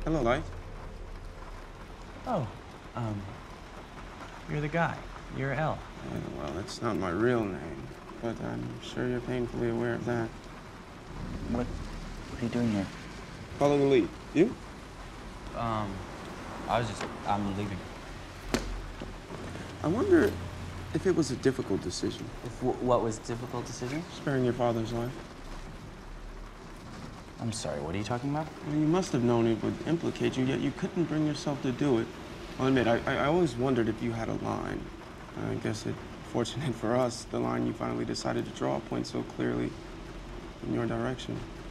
Hello, Light. Oh, you're the guy. You're L. Well, that's not my real name, but I'm sure you're painfully aware of that. What are you doing here? Follow the lead. You? I'm leaving. I wonder if it was a difficult decision, What was difficult decision? sparing your father's life. I'm sorry, what are you talking about? Well, you must have known it would implicate you, yet you couldn't bring yourself to do it. I'll admit, I always wondered if you had a line. I guess it's fortunate for us, the line you finally decided to draw points so clearly in your direction.